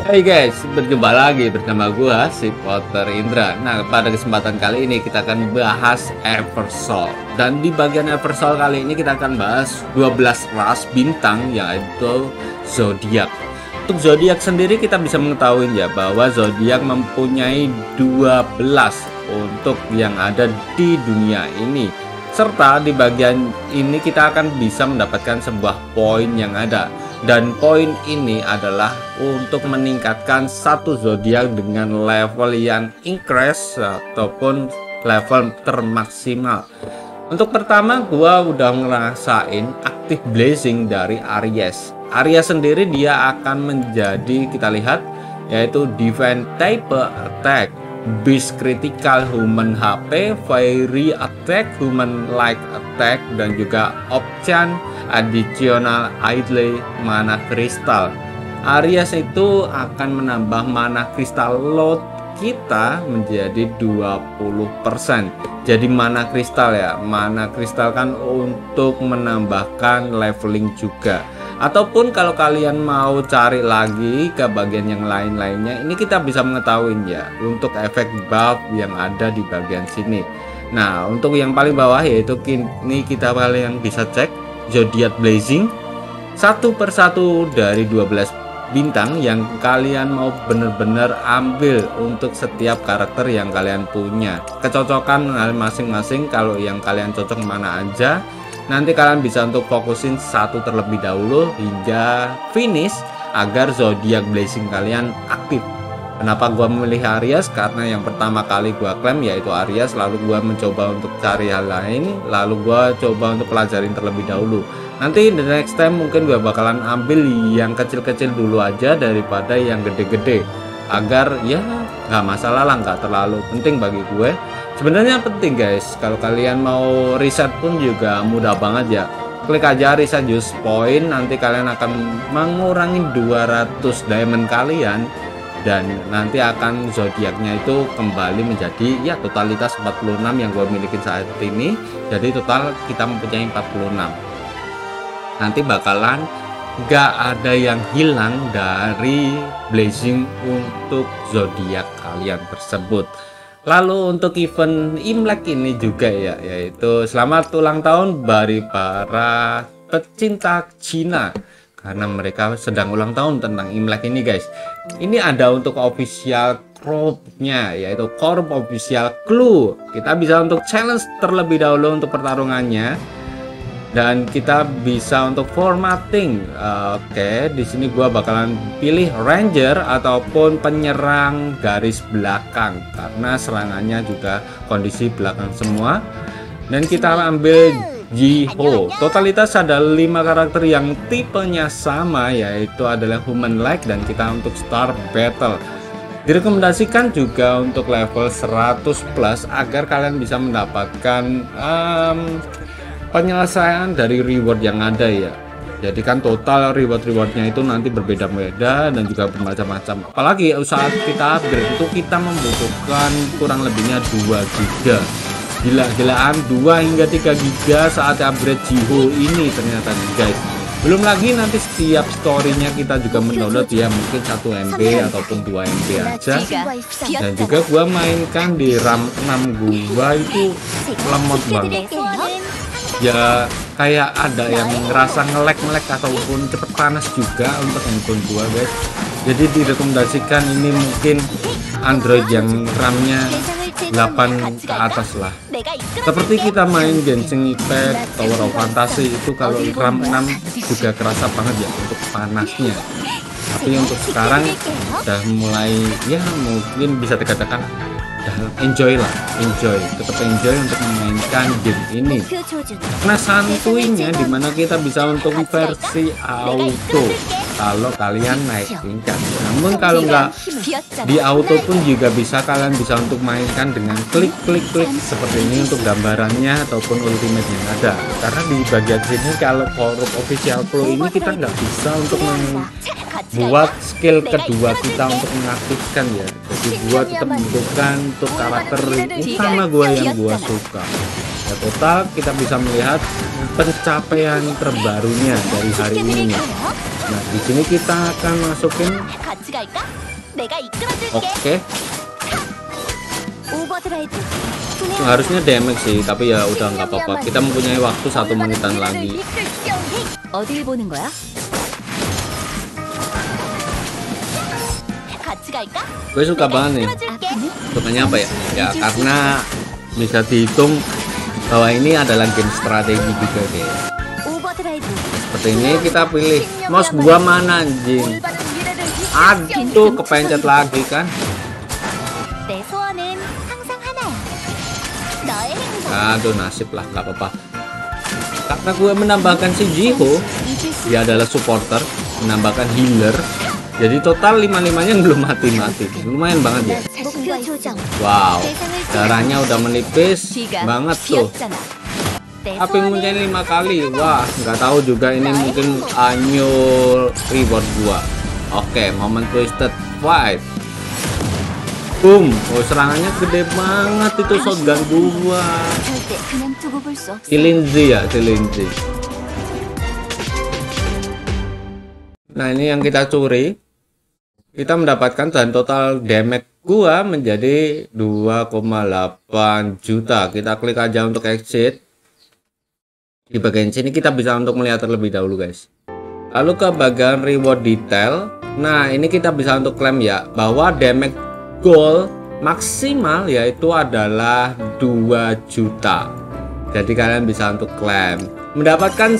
Hai guys, berjumpa lagi bersama gua si Potter Indra. Nah, pada kesempatan kali ini kita akan bahas Eversoul. Dan di bagian Eversoul kali ini kita akan bahas 12 ras bintang, yaitu zodiak. Untuk zodiak sendiri kita bisa mengetahui ya bahwa zodiak mempunyai 12 untuk yang ada di dunia ini. Serta di bagian ini kita akan bisa mendapatkan sebuah poin yang ada. Dan poin ini adalah untuk meningkatkan satu zodiak dengan level yang increase ataupun level termaksimal. Untuk pertama gua udah ngerasain active blessing dari Aries. Aries sendiri dia akan menjadi, kita lihat, yaitu defense type attack, beast critical human HP, fairy attack, human like attack, dan juga option additional idle mana kristal. Aries itu akan menambah mana kristal load kita menjadi 20%. Jadi mana kristal ya, mana kristal kan untuk menambahkan leveling juga. Ataupun kalau kalian mau cari lagi ke bagian yang lain-lainnya, ini kita bisa mengetahui ya untuk efek buff yang ada di bagian sini. Nah, untuk yang paling bawah yaitu ini kita kalian bisa cek zodiac blazing satu persatu dari 12 bintang yang kalian mau bener-bener ambil untuk setiap karakter yang kalian punya. Kecocokan masing-masing, kalau yang kalian cocok mana aja, nanti kalian bisa untuk fokusin satu terlebih dahulu hingga finish agar zodiac blazing kalian aktif. Kenapa gua memilih Aries? Karena yang pertama kali gua klaim yaitu Aries, lalu gua mencoba untuk cari hal lain, lalu gua coba untuk pelajarin terlebih dahulu. Nanti the next time mungkin gua bakalan ambil yang kecil-kecil dulu aja daripada yang gede-gede, agar ya nggak masalah lah, nggak terlalu penting bagi gue. Sebenarnya penting guys, kalau kalian mau riset pun juga mudah banget ya. Klik aja reset use point, nanti kalian akan mengurangi 200 diamond kalian, dan nanti akan zodiaknya itu kembali menjadi ya totalitas 46 yang gue miliki saat ini. Jadi total kita mempunyai 46. Nanti bakalan gak ada yang hilang dari blazing untuk zodiak kalian tersebut. Lalu untuk event Imlek ini juga ya, yaitu selamat ulang tahun bagi para pecinta Cina, karena mereka sedang ulang tahun tentang Imlek ini guys. Ini ada untuk official corpnya, yaitu corp official clue. Kita bisa untuk challenge terlebih dahulu untuk pertarungannya, dan kita bisa untuk formatting. Oke, di sini gua bakalan pilih ranger ataupun penyerang garis belakang karena serangannya juga kondisi belakang semua. Dan kita ambil Jiho. Totalitas ada 5 karakter yang tipenya sama, yaitu adalah human like, dan kita untuk start battle. Direkomendasikan juga untuk level 100 plus agar kalian bisa mendapatkan penyelesaian dari reward yang ada ya. Jadi kan total rewardnya itu nanti berbeda-beda dan juga bermacam-macam. Apalagi saat kita upgrade itu kita membutuhkan kurang lebihnya 2 giga. Gila-gilaan 2 hingga 3 giga saat upgrade Jiho ini ternyata guys. Belum lagi nanti setiap storynya kita juga mendownload ya, mungkin 1 MB ataupun 2 MB aja. Dan juga gua mainkan di RAM 6 gua itu lemot banget ya, kayak ada yang ngerasa ngelek ataupun cepet panas juga untuk handphone gua guys. Jadi direkomendasikan ini mungkin Android yang RAM-nya 8 ke atas lah. Seperti kita main Genshin Impact, Tower of Fantasy itu kalau RAM 6 juga kerasa banget ya untuk panasnya. Tapi untuk sekarang udah mulai ya mungkin bisa dikatakan enjoy lah, tetap enjoy untuk memainkan game ini. Nah, santuinya dimana kita bisa untuk versi auto kalau kalian naik tingkat. Namun kalau nggak di auto pun juga bisa, kalian bisa untuk mainkan dengan klik seperti ini untuk gambarannya ataupun ultimate yang ada. Karena di bagian sini kalau korup official pro ini kita nggak bisa untuk membuat skill kedua kita untuk mengaktifkan ya. Jadi gua tetap membutuhkan untuk karakter utama gua yang gua suka. Ya, total kita bisa melihat pencapaian terbarunya dari hari ini. Nah, di sini kita akan masukin. 같이 갈까? 내가 이끌어줄게. Oke, 오버드라이브. harusnya damage sih, tapi ya udah nggak apa-apa. Kita mempunyai waktu 1 menitan lagi. 어딜 보는 거야? 같이 갈까? Gue suka banget nih. 이끌어줄게. Sukanya apa ya? Ya karena bisa dihitung bahwa ini adalah game strategi juga guys. 오버드라이브. Seperti ini kita pilih mouse gua mana anjing. 올바른 미래를 Aduh, kepencet lagi kan. 내 소원은 항상 하나야. 너의 행복. Aduh, nasib lah, nggak apa-apa. Karena gue menambahkan si Jiho, 잊을 수 dia adalah supporter, menambahkan healer. Jadi total 5-5-nya belum mati-mati. Lumayan banget ya. 목표 조정. Wow, darahnya udah menipis 비가 banget tuh. 비었잖아. 내 Tapi mungkin 소원은 5 kali. Wah, nggak tahu juga ini mungkin annual reward gua. Oke, moment twisted fight. Boom. Oh, serangannya gede banget itu shotgun gua. 절대 그냥 두고 볼 수 없어. Si Lindsay ya, si Lindsay. Nah, ini yang kita curi. Kita mendapatkan dan total damage gua menjadi 2,8 juta. Kita klik aja untuk exit. Di bagian sini kita bisa untuk melihat terlebih dahulu guys. Lalu ke bagian reward detail. Nah, ini kita bisa untuk klaim ya bahwa damage goal maksimal yaitu adalah 2 juta. Jadi kalian bisa untuk klaim mendapatkan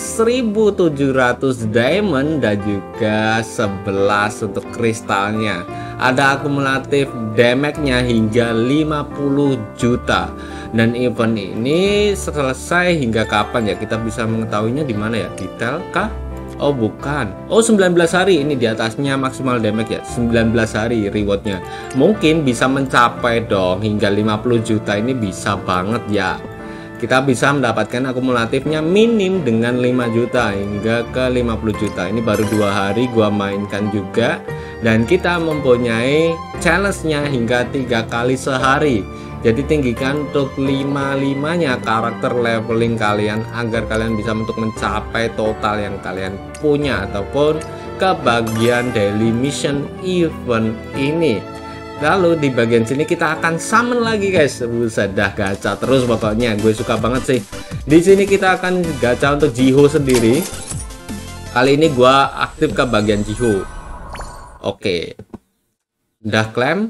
1700 diamond dan juga 11 untuk kristalnya. Ada akumulatif damage-nya hingga 50 juta. Dan event ini selesai hingga kapan ya? Kita bisa mengetahuinya di mana ya? Detail kah? Oh bukan. Oh 19 hari ini di atasnya maksimal damage ya. 19 hari rewardnya. Mungkin bisa mencapai dong hingga 50 juta ini bisa banget ya. Kita bisa mendapatkan akumulatifnya minim dengan 5 juta hingga ke 50 juta. Ini baru 2 hari gua mainkan juga. Dan kita mempunyai challenge-nya hingga 3 kali sehari. Jadi tinggikan untuk 5-5-nya karakter leveling kalian agar kalian bisa untuk mencapai total yang kalian punya ataupun ke bagian daily mission event ini. Lalu di bagian sini kita akan summon lagi guys. Buset dah gacha terus pokoknya. Gue suka banget sih. Di sini kita akan gacha untuk Jiho sendiri. Kali ini gue aktif ke bagian Jiho. Oke. Udah klaim.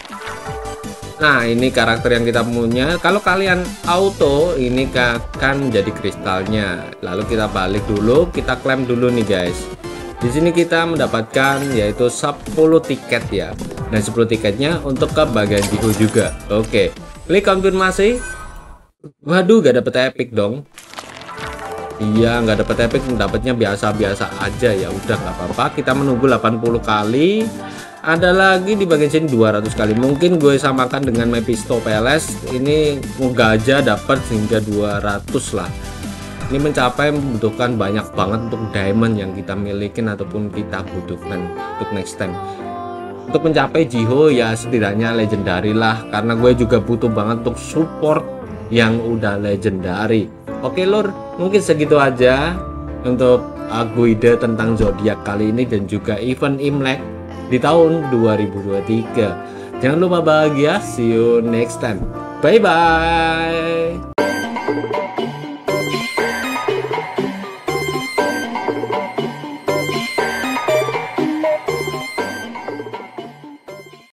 Nah, ini karakter yang kita punya. Kalau kalian auto, ini akan jadi kristalnya. Lalu kita balik dulu, kita klaim dulu nih guys. Di sini kita mendapatkan yaitu 10 tiket ya. Dan 10 tiketnya untuk ke bagian Jiho juga. Oke. Klik konfirmasi. Waduh, gak dapet epic dong. Iya, nggak dapet epic, dapatnya biasa-biasa aja ya. Udah nggak apa-apa. Kita menunggu 80 kali. Ada lagi di bagian sini 200 kali. Mungkin gue samakan dengan Mephisto PLS. Ini moga aja dapat hingga 200 lah. Ini mencapai membutuhkan banyak banget untuk diamond yang kita milikin ataupun kita butuhkan untuk next time. Untuk mencapai Jiho ya setidaknya legendary lah, karena gue juga butuh banget untuk support yang udah legendary. Oke lur, mungkin segitu aja untuk guide tentang zodiak kali ini dan juga event Imlek di tahun 2023. Jangan lupa bahagia, see you next time. Bye bye.